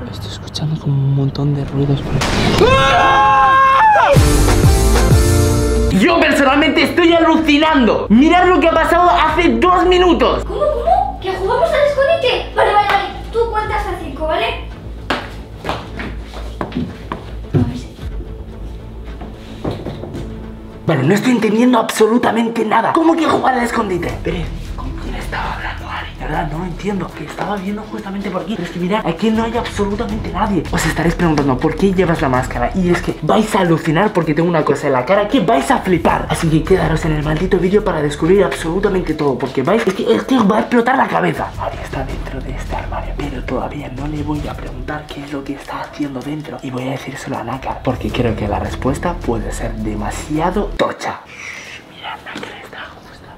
Estoy escuchando como un montón de ruidos por aquí. Yo personalmente estoy alucinando. Mirad lo que ha pasado hace 2 minutos. ¿Cómo? ¿Que jugamos al escondite? Vale. Tú cuentas a 5, ¿vale? Bueno, no estoy entendiendo absolutamente nada. ¿Cómo que jugar al escondite? Pero, ¿con quién estaba hablando, Ari? De verdad, no lo entiendo. Que estaba viendo justamente por aquí. Pero es que mirad, aquí no hay absolutamente nadie. Os estaréis preguntando, ¿por qué llevas la máscara? Y es que vais a alucinar porque tengo una cosa en la cara que vais a flipar. Así que quedaros en el maldito vídeo para descubrir absolutamente todo. Porque vais, es que os va a explotar la cabeza. Ari está dentro de este armario, pero todavía no le voy a preguntar qué es lo que está haciendo dentro. Y voy a decírselo a Nácar, porque creo que la respuesta puede ser demasiado tocha. Mira, Nácar está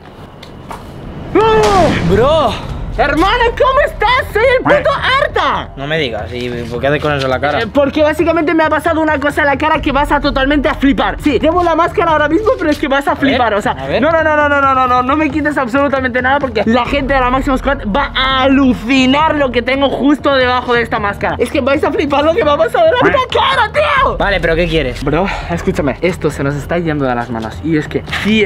justo. Bro, Hermano, ¿cómo estás? Soy el puto Arta. no me digas, ¿y por qué haces con eso en la cara? Porque básicamente me ha pasado una cosa en la cara que vas a totalmente a flipar. Sí, llevo la máscara ahora mismo, pero es que vas a flipar. O sea, no me quites absolutamente nada porque la gente de la Máximo Squad va a alucinar lo que tengo justo debajo de esta máscara. Es que vais a flipar lo que va a pasar en la puta cara, tío. Vale, pero ¿qué quieres? Bro, escúchame, esto se nos está yendo de las manos. Y es que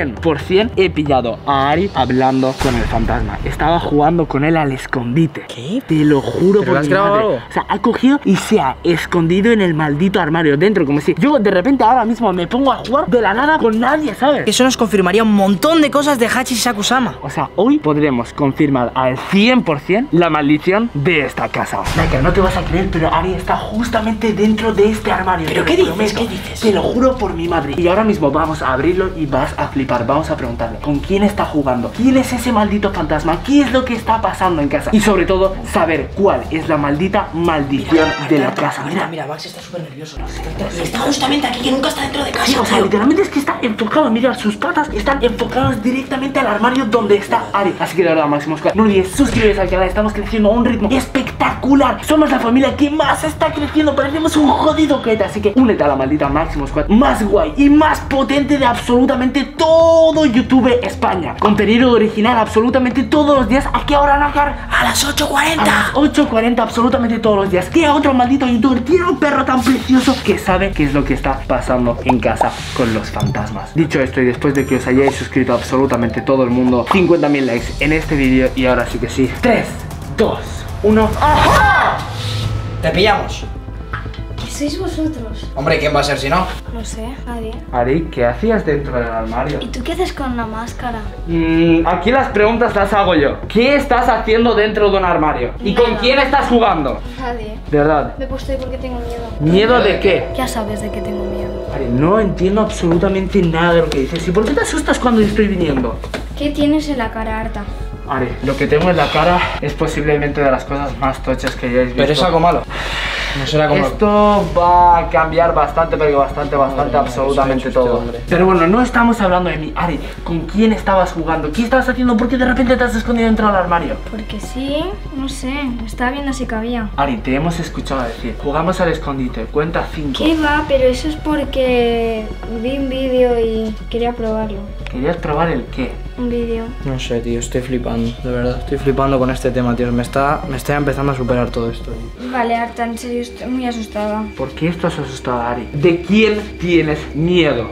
100% he pillado a Ari hablando con el fantasma. Estaba jugando con él al escondite. ¿Qué? Te lo juro. ¿Pero por has mi grabado madre. algo? O sea, ha cogido y se ha escondido en el maldito armario dentro, como si yo de repente ahora mismo me pongo a jugar de la nada con nadie, ¿sabes? Eso nos confirmaría un montón de cosas de Hachi Sakusama. O sea, hoy podremos confirmar al 100% la maldición de esta casa. Naka, no te vas a creer, pero Ari está justamente dentro de este armario. ¿Pero qué dices? ¿Qué dices? Te lo juro por mi madre. Y ahora mismo vamos a abrirlo y vas a flipar. Vamos a preguntarle con quién está jugando, quién es ese maldito fantasma, qué es lo que está pasando en casa. Y sobre todo, saber cuál es la maldita maldición de la casa. Mira, Max está súper nervioso. Y está justamente aquí, que nunca está dentro de casa. Sí, o sea, literalmente es que está enfocado. Mira, sus patas están enfocadas directamente al armario donde está Ari. Así que de verdad, Máximo Squad, no olvides suscribiros al canal. Estamos creciendo a un ritmo espectacular. Somos la familia que más está creciendo. Parecemos un jodido cohete. Así que únete a la maldita Máximo Squad más guay y más potente de absolutamente todo YouTube España. Contenido original absolutamente todos los días. ¿A qué hora, Nácar? A las 8:40. A las 8:40 absolutamente todos los días. ¿Qué otro maldito youtuber tiene un perro tan precioso que sabe qué es lo que está pasando en casa con los fantasmas? Dicho esto, y después de que os hayáis suscrito absolutamente todo el mundo, 50.000 likes en este vídeo. Y ahora sí que sí, 3, 2, 1. ¡Ajá! Te pillamos. ¿Qué sois vosotros? Hombre, ¿quién va a ser si no? No sé, nadie. Ari, ¿qué hacías dentro del armario? ¿Y tú qué haces con la máscara? Aquí las preguntas las hago yo. ¿Qué estás haciendo dentro de un armario? ¿Y con Nada. quién estás jugando? Nadie. De verdad. Me he puesto ahí porque tengo miedo. ¿Miedo de qué? Ya sabes de qué tengo miedo. Ari, no entiendo absolutamente nada de lo que dices. ¿Y por qué te asustas cuando estoy viniendo? ¿Qué tienes en la cara, Arta? Ari, lo que tengo en la cara es posiblemente de las cosas más tochas que hayáis visto. Pero es algo malo. No será como... Esto va a cambiar bastante, pero bastante, absolutamente todo. Pero bueno, no estamos hablando de mí. Ari, ¿con quién estabas jugando? ¿Qué estabas haciendo? ¿Por qué de repente te has escondido dentro del armario? Porque sí, no sé. Estaba viendo si cabía. Ari, te hemos escuchado decir, jugamos al escondite, cuenta 5. ¿Qué va? Pero eso es porque vi un vídeo y quería probarlo. ¿Querías probar el qué? Un vídeo. No sé, tío, estoy flipando, de verdad. Estoy flipando con este tema, tío. Me está empezando a superar todo esto, tío. Vale, Arta, en serio, estoy muy asustada. ¿Por qué estás asustada, Ari? ¿De quién tienes miedo?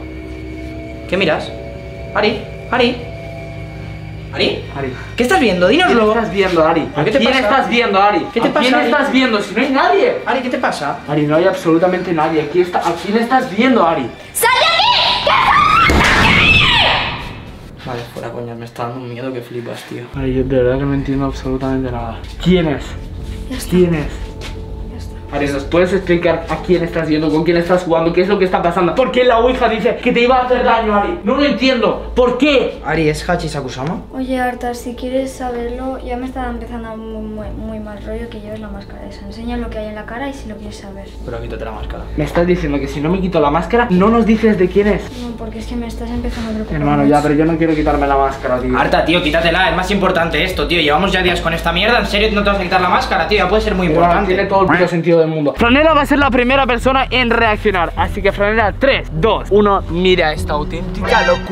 ¿Qué miras? Ari. Ari, ¿Qué estás viendo? ¿quién Dínoslo. estás viendo, Ari? ¿A qué te ¿Quién pasa? estás viendo, Ari? ¿Qué te ¿A pasa, quién Ari? estás viendo? Si no hay nadie. Ari, ¿qué te pasa? Ari, no hay absolutamente nadie. Aquí está. ¿A quién estás viendo, Ari? ¡Sal de aquí! Vale, fuera coñas, me está dando un miedo que flipas, tío. Ari, yo de verdad que no entiendo absolutamente nada. ¿Quién es? Ya está. ¿Quién es? Ya está. Ari, ¿nos puedes explicar a quién estás viendo, con quién estás jugando, qué es lo que está pasando? ¿Por qué la ouija dice que te iba a hacer daño, Ari? No lo entiendo. ¿Por qué? Ari, ¿es Hachi Sakusama? Oye, Arta, si quieres saberlo, ya me está empezando muy mal rollo que lleves la máscara esa. Enseña lo que hay en la cara y si lo quieres saber. Pero quítate la máscara. Me estás diciendo que si no me quito la máscara, no nos dices de quién es. No, porque es que me estás empezando a preocupar. Hermano, ya, pero yo no quiero quitarme la máscara, tío. Arta, tío, quítatela, es más importante esto, tío. Llevamos ya días con esta mierda, ¿en serio no te vas a quitar la máscara, tío? Ya puede ser muy Hermano, importante. tiene todo el puto sentido del mundo. Franela va a ser la primera persona en reaccionar. Así que Franela, 3, 2, 1. Mira esta auténtica locura.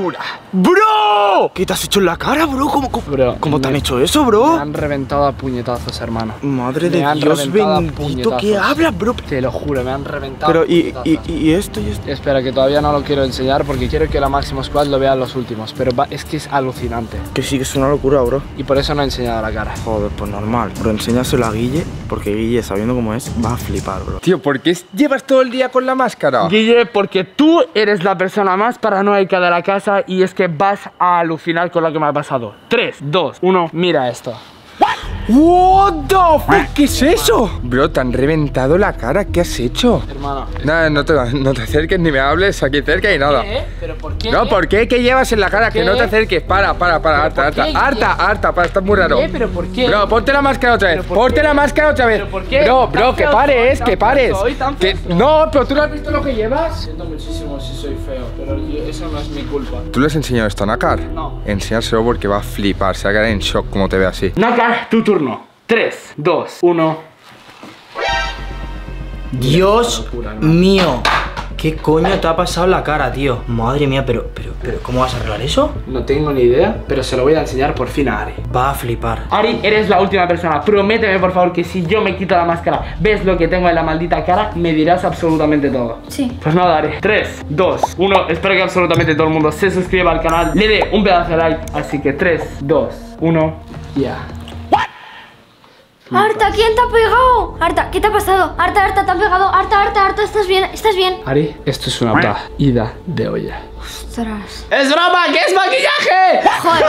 ¡Bro! ¿Qué te has hecho en la cara, bro? ¿Cómo te han hecho eso, bro? Me han reventado a puñetazos, hermano. Madre Me de han Dios reventado a bendito, ¿qué puñetazos. hablas, bro? Te lo juro, me han reventado. Pero, a puñetazos. ¿y esto? ¿Y esto? Espera, que todavía no lo quiero enseñar porque quiero que la Máximo Squad lo vean los últimos. Pero es que es alucinante. Que sí, que es una locura, bro. Y por eso no he enseñado la cara. Joder, pues normal. Bro, enséñaselo a Guille, porque Guille, sabiendo cómo es, va a flipar, bro. Tío, ¿por qué llevas todo el día con la máscara? Guille, porque tú eres la persona más paranoica de la casa y es que vas a alucinar con lo que me ha pasado. 3, 2, 1, mira esto. What the fuck, ¿qué es eso? Bro, te han reventado la cara, ¿qué has hecho? Hermano. Nada, no te acerques ni me hables aquí cerca y nada. ¿Qué? ¿Pero por qué? No, ¿por qué? ¿Qué llevas en la cara? Que qué? no te acerques. Para, harta. qué? Harta, para, estás muy raro. ¿Qué? ¿Pero por qué? Bro, ponte la máscara otra vez. ¿Pero por Ponte qué? la máscara otra vez. ¿Pero por qué? Bro, ¿Tan que feo pares, soy? que ¿Tan pares. feo soy? ¿Tan Que, feo soy? no, pero tú no has visto lo que llevas. Siento muchísimo si soy feo, pero eso no es mi culpa. ¿Tú le has enseñado esto a Nakar? No. Enséñaselo porque va a flipar, se va a quedar en shock como te ve así. Nakar, tu turno. 3, 2, 1. Dios mío. ¿Qué coño te ha pasado en la cara, tío? Madre mía, pero, ¿cómo vas a arreglar eso? No tengo ni idea, pero se lo voy a enseñar por fin a Ari. Va a flipar. Ari, eres la última persona. Prométeme, por favor, que si yo me quito la máscara, ves lo que tengo en la maldita cara, me dirás absolutamente todo. Sí. Pues nada, Ari. 3, 2, 1. Espero que absolutamente todo el mundo se suscriba al canal, le dé un pedazo de like. Así que 3, 2, 1. Ya. Arta, ¿quién te ha pegado? Arta, ¿qué te ha pasado? Arta, te han pegado. Arta, ¿estás bien? ¿Estás bien? Ari, esto es una ida de olla. Ostras. ¡Es broma! ¡Que es maquillaje! Joder.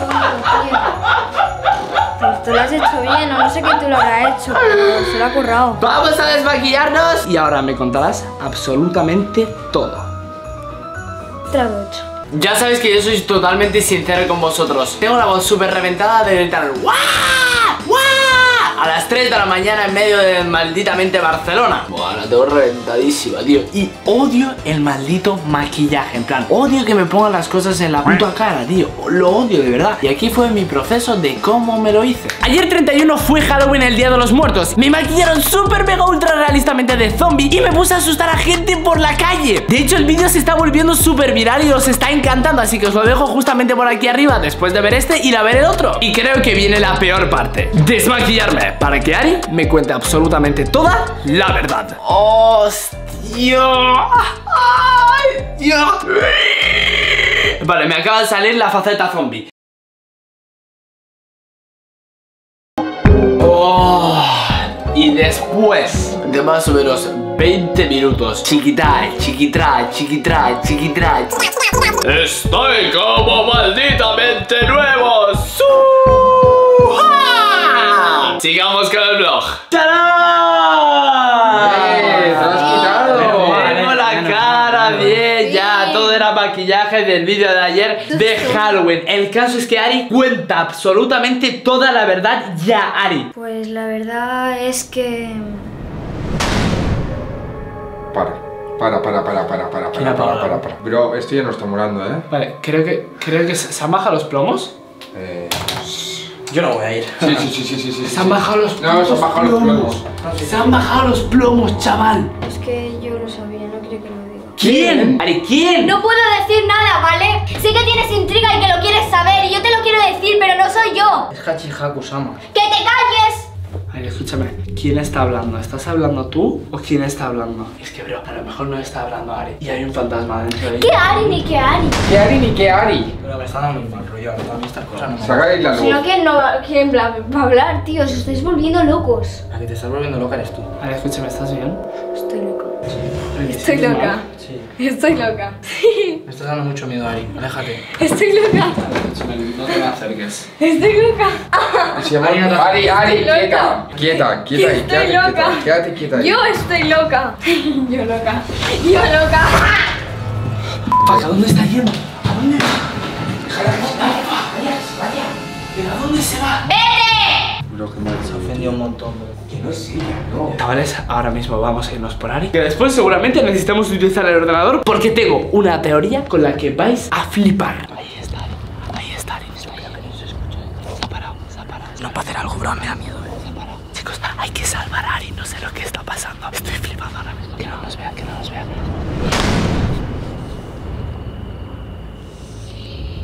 Pues tú lo has hecho bien, o no sé quién tú lo habrá hecho, pero se lo ha currado. Vamos a desmaquillarnos y ahora me contarás absolutamente todo. Trago hecho. Ya sabéis que yo soy totalmente sincero con vosotros. Tengo la voz súper reventada de gritar ¡guau! ¡guau! A las 3 de la mañana en medio de malditamente Barcelona. Buah, la tengo reventadísima, tío. Y odio el maldito maquillaje. En plan, odio que me pongan las cosas en la puta cara, tío. Lo odio de verdad. Y aquí fue mi proceso de cómo me lo hice. Ayer 31 fue Halloween, el día de los muertos. Me maquillaron súper mega ultra realistamente de zombie y me puse a asustar a gente por la calle. De hecho, el vídeo se está volviendo súper viral y os está encantando. Así que os lo dejo justamente por aquí arriba después de ver este y de ver el otro. Y creo que viene la peor parte: desmaquillarme, para que Ari me cuente absolutamente toda la verdad. ¡Hostia! ¡Ay, Dios! Vale, me acaba de salir la faceta zombie. Y después de más o menos 20 minutos, chiquitray, estoy como malditamente nuevo. ¡Suja! Sigamos con el vlog. ¡Tarán! ¡Te lo has quitado! Tengo la cara bien, ya. Todo era maquillaje del vídeo de ayer de Halloween. El caso es que Ari cuenta absolutamente toda la verdad ya, Ari. Pues la verdad es que... Para. ¿Quién ha pagado? Bro, esto ya no está molando, ¿eh? Vale, creo que se han bajado los plomos. Yo no voy a ir. Sí. Se han bajado los No, se han bajado los plomos. Se han bajado los plomos, chaval. Es que yo lo sabía, no quería que lo diga. ¿Quién? Ari, ¿quién? No puedo decir nada, ¿vale? Sé que tienes intriga y que lo quieres saber y yo te lo quiero decir, pero no soy yo. Es Hachihaku-sama. ¡Que te calles! Ari, escúchame, ¿quién está hablando? ¿Estás hablando tú o quién está hablando? Es que, bro, a lo mejor no está hablando Ari y hay un fantasma dentro de ella. ¿Qué Ari ni qué Ari? ¿Qué Ari ni qué Ari? Pero me está dando muy mal rollo. A mí estas cosas no me Sacáis la Si no, luz. ¿quién no va a hablar, tío? Os estáis volviendo locos. La que te estás volviendo loca eres tú. Ari, escúchame, ¿estás bien? Estoy loca. Ari, Estoy ¿estás loca. mal? Sí. Estoy loca. Me estás dando mucho miedo, Ari. Aléjate. Estoy loca. Escúchame, no te me acerques. Estoy loca. Ari, Estoy quieta. Quieta, Que estoy loca. Quédate quieta ahí. Yo estoy loca. Yo loca. Yo loca. Fuck, ¿a dónde está yendo? ¿A dónde? ¿Pero a dónde se va? Bro, qué mal. Se ha ofendido un montón, bro. Chavales, ahora mismo vamos a irnos por Ari. Que después seguramente necesitamos utilizar el ordenador porque tengo una teoría con la que vais a flipar. Ahí está Ari. Se ha parado. No puede hacer algo, bro, me da miedo. Se ha parado. Chicos, hay que salvar a Ari, no sé lo que está pasando. Estoy flipando ahora mismo. Que no nos vean.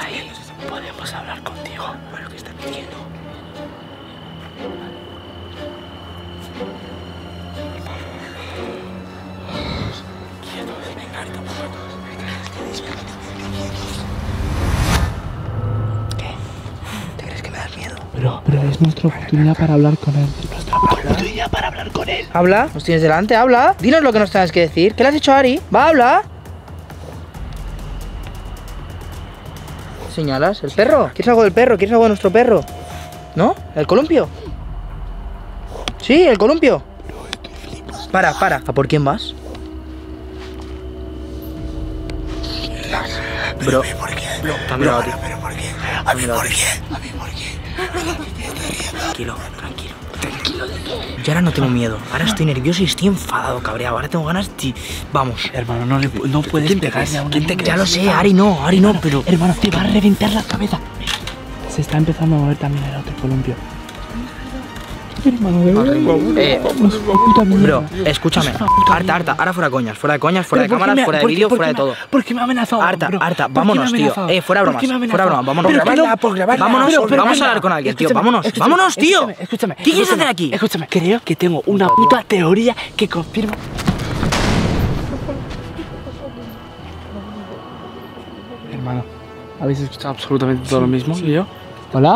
ahí. Podemos hablar contigo. Bueno, ¿qué estás pidiendo? Quietos, venga, ahorita ¿qué? ¿Te crees que me das miedo? Pero es nuestra oportunidad para hablar con él. Nuestra oportunidad para hablar con él. Habla, nos tienes delante, habla. Dinos lo que nos tengas que decir. ¿Qué le has hecho a Ari? Va, habla. ¿Señalas? ¿El perro? ¿Quieres algo del perro? ¿Quieres algo de nuestro perro? ¿No? ¿El columpio? Sí, el columpio. Para. ¿A por quién vas? Bro, ¿Por qué? te han mirado a ti. ¿Pero por qué? ¿A mí por qué? Tranquilo. Yo ahora no tengo miedo. Ahora estoy nervioso y estoy enfadado, cabreado. Ahora tengo ganas de... Vamos. Hermano, no puedes pegarle a una niña. Ya lo sé, Ari no. Pero... Hermano, te va a reventar la cabeza. Se está empezando a mover también el otro columpio. Hermano, de verdad. Bro, escúchame. Harta. Ahora fuera coñas, fuera de cámaras, fuera de vídeo, fuera de todo. ¿Por qué me ha amenazado? Harta. Vámonos, tío. Fuera bromas. Vámonos. Vamos a hablar con alguien, tío. Vámonos, tío. Escúchame. ¿Qué quieres hacer aquí? Escúchame. Creo que tengo una puta teoría que confirma. Hermano, ¿habéis escuchado absolutamente todo lo mismo que yo? ¿Hola?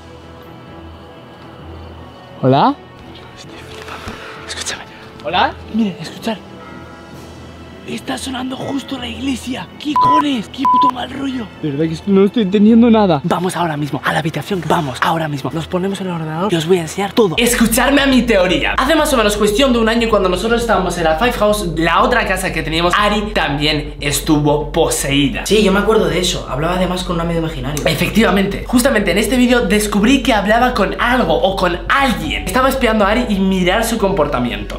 ¿Hola? Escúchame. ¿Hola? Mire, escuchar. Está sonando justo la iglesia. ¿Qué cojones? ¿Qué puto mal rollo? De verdad que no estoy entendiendo nada. Vamos ahora mismo a la habitación. Vamos ahora mismo. Nos ponemos en el ordenador y os voy a enseñar todo. Escucharme a mi teoría. Hace más o menos cuestión de un año, cuando nosotros estábamos en la Five House, la otra casa que teníamos, Ari también estuvo poseída. Sí, yo me acuerdo de eso. Hablaba además con un amigo imaginario. Efectivamente, justamente en este vídeo descubrí que hablaba con algo o con alguien. Estaba espiando a Ari y mirar su comportamiento.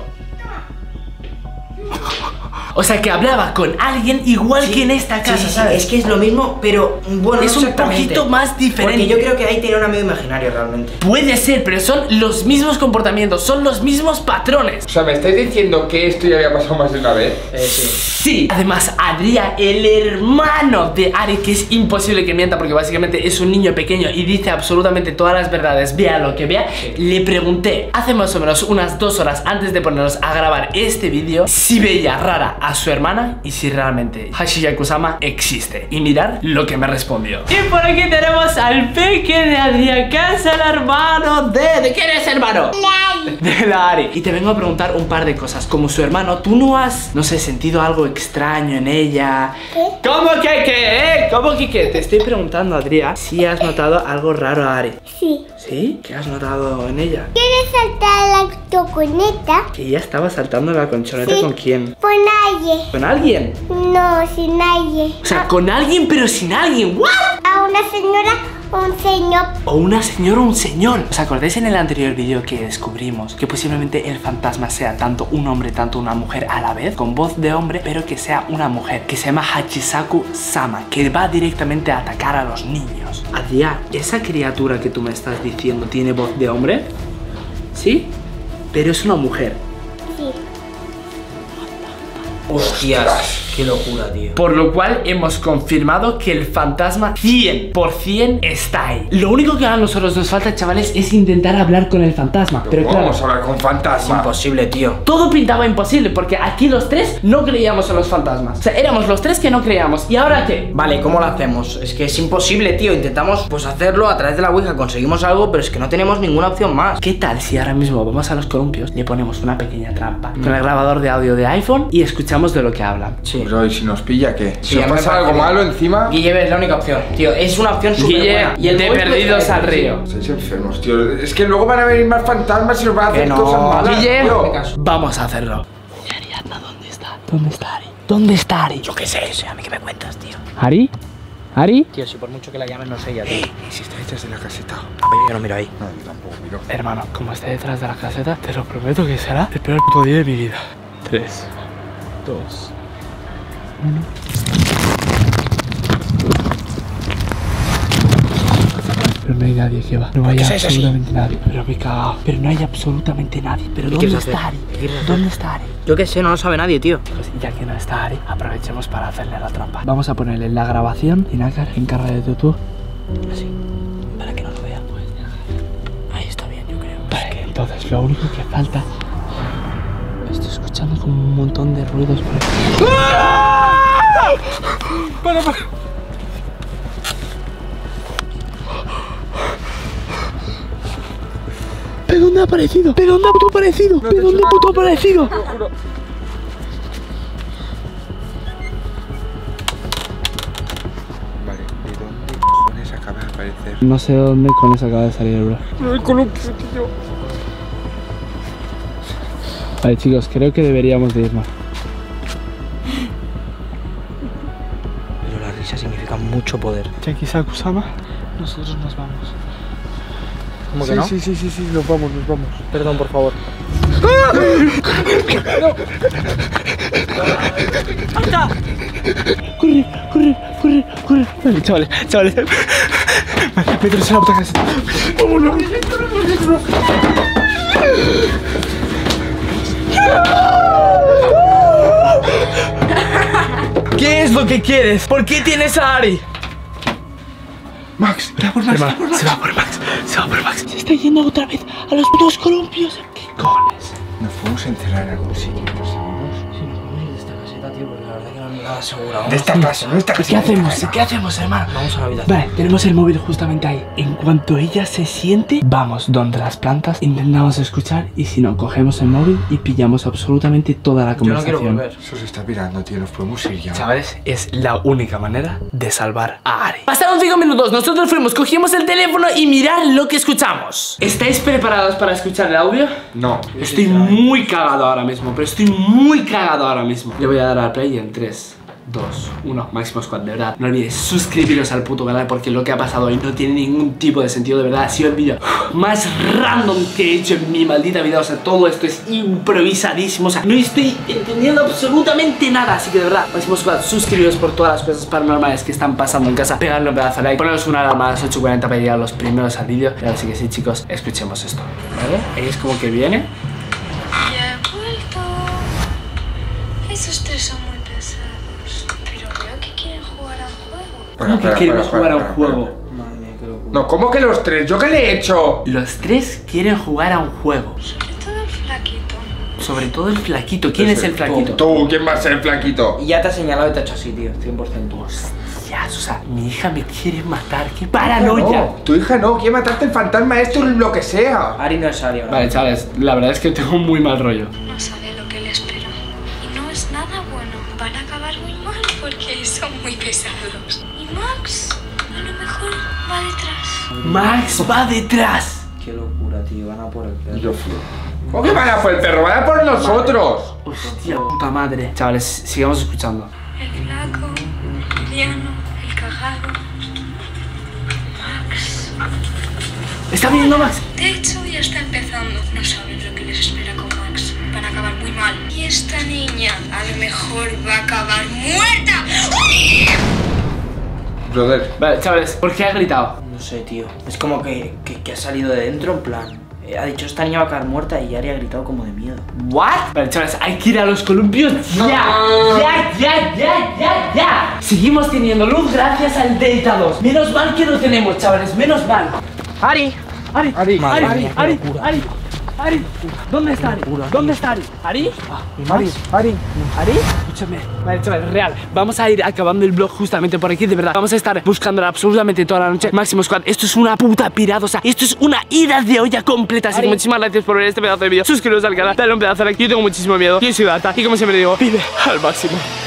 O sea, que hablaba con alguien igual que en esta casa, ¿sabes? Es que es lo mismo, pero bueno, es un poquito más diferente. Porque yo creo que ahí tenía un amigo imaginario realmente. Puede ser, pero son los mismos comportamientos, son los mismos patrones. O sea, ¿me estáis diciendo que esto ya había pasado más de una vez? Sí. Además, Adrián, el hermano de Ari, que es imposible que mienta porque básicamente es un niño pequeño y dice absolutamente todas las verdades, vea lo que vea, le pregunté hace más o menos unas 2 horas antes de ponernos a grabar este vídeo si veía rara a su hermana y si realmente Hashiyaku-sama existe. Y mirad lo que me respondió. Y por aquí tenemos al peque de Adrián, que es el hermano ¿de quién es hermano? De la Ari. Y te vengo a preguntar un par de cosas. Como su hermano, ¿tú no has, no sé, sentido algo extraño en ella? ¿Qué? ¿Cómo que qué? ¿Cómo que qué? Te estoy preguntando, Adrián, si has notado algo raro a Ari. Sí. ¿Sí? ¿Qué has notado en ella? ¿Quieres saltar la toconeta? Que ella estaba saltando la colchoneta. Sí. ¿Con quién? Con nadie. ¿Con alguien? No, sin nadie. O sea, con alguien pero sin alguien. ¿What? A una señora o un señor. O una señora o un señor. ¿Os acordáis en el anterior vídeo que descubrimos que posiblemente el fantasma sea tanto un hombre, tanto una mujer a la vez? Con voz de hombre, pero que sea una mujer, que se llama Hachisaku-sama, que va directamente a atacar a los niños. Adrián, ¿esa criatura que tú me estás diciendo tiene voz de hombre? ¿Sí? Pero es una mujer. Sí. Hostias, qué locura, tío. Por lo cual hemos confirmado que el fantasma 100% está ahí. Lo único que a nosotros nos falta, chavales, es intentar hablar con el fantasma. Pero ¿Cómo claro, vamos a hablar con Es fantasma? imposible, tío. todo pintaba imposible porque aquí los tres no creíamos en los fantasmas. O sea, éramos los tres que no creíamos. ¿Y ahora qué? Vale, ¿cómo lo hacemos? Es que es imposible, tío. Intentamos pues hacerlo a través de la Ouija, conseguimos algo, pero es que no tenemos ninguna opción más. ¿Qué tal si ahora mismo vamos a los columpios, le ponemos una pequeña trampa con el grabador de audio de iPhone y escuchamos de lo que hablan? Sí. Bro, ¿y si nos pilla qué? Sí, Si a nos mí me pasa parece algo bien. malo encima... Guille, es la única opción, tío. Es una opción súper Guille, buena. de móvil puede perdidos traer, al río. Estáis enfermos, tío. Es que luego van a venir más fantasmas y nos van a hacer Que no, cosas malas, Guille, tío. vamos a hacerlo. Ariadna, ¿dónde está? ¿Dónde está Ari? ¿Dónde está Ari? Yo qué sé, a mí que me cuentas, tío. ¿Ari? ¿Ari? Tío, si por mucho que la llames no sé ella, tío. ¿Y si está detrás de la caseta? Oye, yo no miro ahí. No, yo tampoco miro. Hermano, como esté detrás de la caseta, te lo prometo que será el peor puto día de mi vida. 3, 2, 1. Pero no hay nadie, que va. No hay absolutamente nadie. Pero me he cagado. Pero no hay absolutamente nadie. Pero ¿dónde está Ari? ¿Dónde está Ari? Yo qué sé, no lo sabe nadie, tío. Pues ya que no está Ari, aprovechemos para hacerle la trampa. Vamos a ponerle la grabación y Nácar, encárgate tú. Así, para que no lo vea. Pues ahí está bien, yo creo. Vale, entonces lo único que falta... Estoy escuchando como un montón de ruidos por aquí. Para. ¿De dónde ha aparecido? ¿De dónde ha puto aparecido? ¿De dónde ha puto aparecido? Vale, ¿de dónde cojones acaba de aparecer? No sé dónde con eso acaba de salir, bro. No hay columpio, tío. Vale, chicos, creo que deberíamos de irnos. Pero la risa significa mucho poder. Yaki-Saku-sama, nosotros nos vamos. ¿Cómo que no? Sí, nos vamos. Perdón, por favor. Corre. Vale, chavales. Vale, mételos en la puta casa. Vámonos. ¿Qué es lo que quieres? ¿Por qué tienes a Ari? Max, Se va por Max. Se está yendo otra vez a los putos columpios. ¿Qué cojones? nos podemos encerrar en algún sitio, ¿no sabemos? Sí, nos podemos ir de esta caseta, tío, porque la verdad que no hay nada segura. De esta casa, no de esta casa. ¿Qué hacemos? ¿Qué hacemos, hermano? Vamos a la habitación. Vale, tenemos el móvil justamente ahí. En cuanto ella se siente, vamos donde las plantas, intentamos escuchar y si no, cogemos el móvil y pillamos absolutamente toda la Yo no conversación. quiero volver. Eso se está pirando, tío, nos podemos ir ya. Chavales, es la única manera de salvar a Ari. Pasaron 5 minutos, nosotros fuimos, cogimos el teléfono y mirad lo que escuchamos. ¿Estáis preparados para escuchar el audio? No. Estoy muy cagado ahora mismo, pero estoy muy cagado ahora mismo. Le voy a dar al play en 3, 2, 1, Máximo Squad, de verdad. No olvidéis suscribiros al puto canal porque lo que ha pasado hoy no tiene ningún tipo de sentido, de verdad. Ha sido el vídeo más random que he hecho en mi maldita vida. O sea, todo esto es improvisadísimo. O sea, no estoy entendiendo absolutamente nada. Así que de verdad, Máximo Squad, suscribiros por todas las cosas paranormales que están pasando en casa. Pegadle un pedazo de like, poneros una alarma a las 8:40 para llegar los primeros al vídeo. Y ahora sí que sí, chicos, escuchemos esto. ¿Vale? Ahí es como que viene. Ya he vuelto. Esos tres son muy pesados. Pero veo que quieren jugar a un juego. ¿Cómo que queremos jugar a un juego? Madre mía, qué locura. No, ¿cómo que los tres? ¿Yo qué le he hecho? Los tres quieren jugar a un juego. Sobre todo el flaquito. Sobre todo el flaquito. ¿Quién es el flaquito? Tú, ¿quién va a ser el flaquito? Y ya te ha señalado y te ha hecho así, tío, 100%. Hostias, o sea, mi hija me quiere matar. ¡Qué paranoia! No, tu hija no, quiere matarte el fantasma, esto lo que sea. Ari no es Ari ahora. Vale, chavales, la verdad es que tengo muy mal rollo. No sabe lo que le espera. Y no es nada bueno. Van a acabar muy mal porque son muy pesados. Y Max, a lo mejor va detrás. Max va detrás. Qué locura, tío, van a por el perro. Yo fui. ¿Cómo que van a por el perro? Van a por nosotros. Hostia, puta madre. Chavales, sigamos escuchando. El flaco, el mediano, el cagado. Max. ¿Está viendo Max? De hecho, ya está empezando. No saben lo que les espera con Max. Van a acabar muy mal. Y esta niña a lo mejor va a acabar muerta. Brother. Vale, chavales, ¿por qué ha gritado? No sé, tío. Es como que ha salido de dentro, en plan. Ha dicho, esta niña va a caer muerta y Ari ha gritado como de miedo. ¿What? Vale, chavales, hay que ir a los columpios ya. Ya. Seguimos teniendo luz gracias al Delta 2. Menos mal que lo tenemos, chavales, menos mal. ¡Ari! Ari, ¿dónde está Ari? ¿Dónde está Ari? ¿Ari? ¿Ari? Escúchame. Vale, chavales, real. Vamos a ir acabando el vlog justamente por aquí, de verdad. Vamos a estar buscándola absolutamente toda la noche. Máximo Squad, esto es una puta pirada. O sea, esto es una ida de olla completa. Así que muchísimas gracias por ver este pedazo de vídeo. Suscribiros al canal, dale un pedazo de like. Yo tengo muchísimo miedo. Yo soy Data y como siempre digo, vive al máximo.